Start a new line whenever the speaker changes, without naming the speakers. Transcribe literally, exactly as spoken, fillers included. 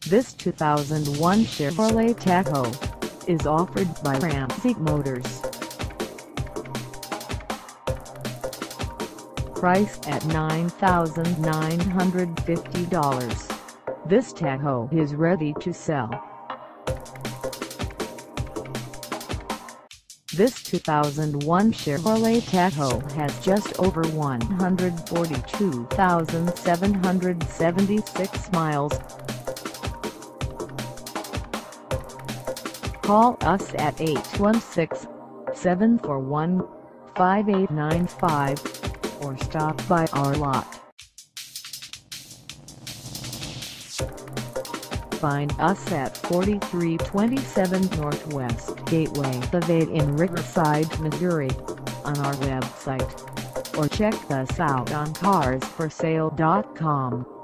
This two thousand one Chevrolet Tahoe is offered by Ramsey Motors. Priced at nine thousand nine hundred fifty dollars, this Tahoe is ready to sell. This two thousand one Chevrolet Tahoe has just over one hundred forty-two thousand seven hundred seventy-six miles. Call us at eight one six, seven four one, five eight nine five or stop by our lot. Find us at forty-three twenty-seven Northwest Gateway Ave in Riverside, Missouri, on our website, or check us out on cars for sale dot com.